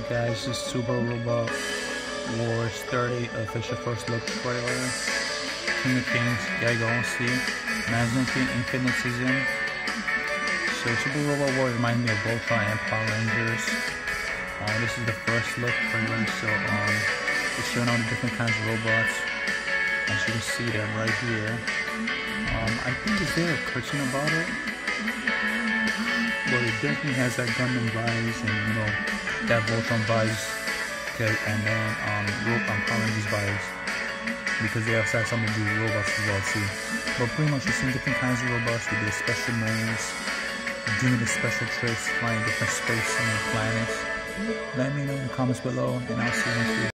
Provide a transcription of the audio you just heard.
guys, this is Super Robot Wars 30 official first look trailer. King of Kings, Galaxy, Management King, Infinite Season. So Super Robot Wars reminds me of Voltron and Power Rangers. This is the first look trailer, so it's showing all the different kinds of robots. As you can see them right here. I think is there a cartoon about it? Well, it definitely has that Gundam vibes and that Voltron vibes, and then Power Rangers vibes, because they also have something to do with robots as well too. But pretty much you're seeing different kinds of robots with their special moves, doing the special tricks, flying different space and planets. Let me know in the comments below, and I'll see you next week.